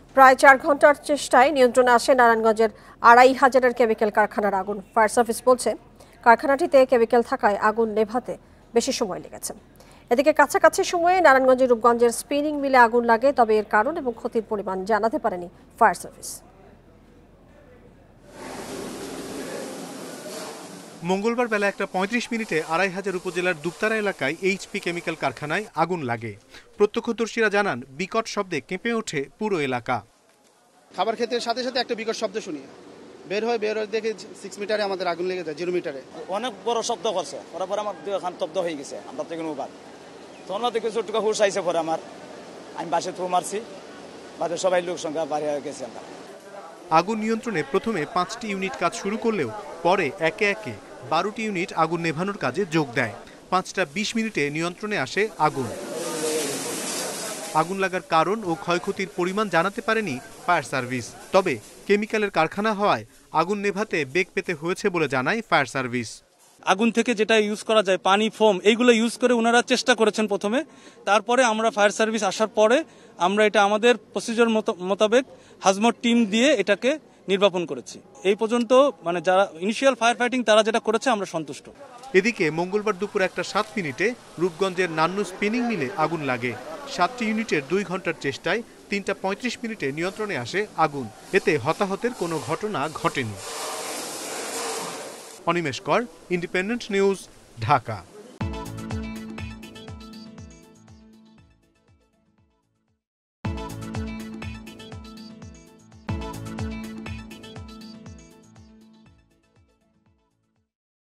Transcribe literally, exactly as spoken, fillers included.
প্রায় চার ঘন্টার চেষ্টায় নিয়ন্ত্রণে আসে নারায়ণগঞ্জের আড়াই হাজারের কেমিক্যাল কারখানার আগুন। ফায়ার সার্ভিস বলছে, কারখানাটিতে কেমিক্যাল থাকায় আগুন নেভাতে বেশি সময় লেগেছে। এদিকে কাছাকাছি সময়ে নারায়ণগঞ্জের রূপগঞ্জের স্পিনিং মিলে আগুন লাগে, তবে এর কারণ এবং ক্ষতির পরিমাণ জানাতে পারেনি ফায়ার সার্ভিস। মঙ্গলবার বেলা একটা পঁয়ত্রিশ মিনিটে আড়াই হাজার উপজেলার দুপতারা এলাকায় এইচপি কেমিক্যাল কারখানায় আগুন লাগে। প্রত্যক্ষদর্শীরা জানান, বিকট শব্দে কেঁপে ওঠে পুরো এলাকা। খাবার খেতে সাথে সাথে একটা বিকট শব্দ শুনি, বের হয় বের হয় দেখে সিক্স মিটারে আমাদের আগুন লেগে যায়, জিরো মিটারে অনেক বড় শব্দ করছে। পরে পরে আমার দুই খান তব্দ হয়ে গেছে, আমরা তো কোনো বাদ তখন দেখে ছোট্টুকা হুশ আইসে। পরে আমার আমি বাসে থু মারছি, বাদে সবাই লোক সংখ্যা বাড়ি হয়ে গেছে। আমরা আগুন নিয়ন্ত্রণে প্রথমে পাঁচটি ইউনিট কাজ শুরু করলেও পরে একে একে বারোটি ইউনিট আগুন নেভানোর কাজে যোগ দেয়। পাঁচটা বিশ মিনিটে নিয়ন্ত্রণে আসে আগুন। আগুন লাগার কারণ ও ক্ষয়ক্ষতির পরিমাণ জানাতে পারেনি ফায়ার সার্ভিস। তবে কেমিক্যালের কারখানা হওয়ায় আগুন নেভাতে বেগ পেতে হয়েছে বলে জানায় ফায়ার সার্ভিস। আগুন থেকে যেটা ইউজ করা যায়, পানি, ফোম, এইগুলো ইউজ করে ওনারা চেষ্টা করেছেন প্রথমে। তারপরে আমরা ফায়ার সার্ভিস আসার পরে আমরা এটা আমাদের প্রসিজার মোতাবেক হাজমত টিম দিয়ে এটাকে নির্বাপন করেছি। এই পর্যন্ত মানে যারা ইনিশিয়াল ফায়ার ফাইটিং তারা যেটা করেছে আমরা সন্তুষ্ট। এদিকে মঙ্গলবার দুপুর একটা সাত মিনিটে রূপগঞ্জের নান্নু স্পিনিং মিলে আগুন লাগে। সাতটি ইউনিটের দুই ঘন্টার চেষ্টায় তিনটা পঁয়ত্রিশ মিনিটে নিয়ন্ত্রণে আসে আগুন। এতে হতাহতের কোনো ঘটনা ঘটেনি। অনিমেষ কর, ইন্ডিপেন্ডেন্ট নিউজ, ঢাকা।